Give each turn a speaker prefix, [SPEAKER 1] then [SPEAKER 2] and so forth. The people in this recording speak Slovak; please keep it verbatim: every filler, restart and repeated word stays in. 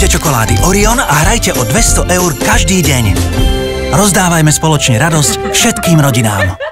[SPEAKER 1] Kupujte čokolády Orion a hrajte o dvesto eur každý deň. Rozdávajme spoločne radosť všetkým rodinám.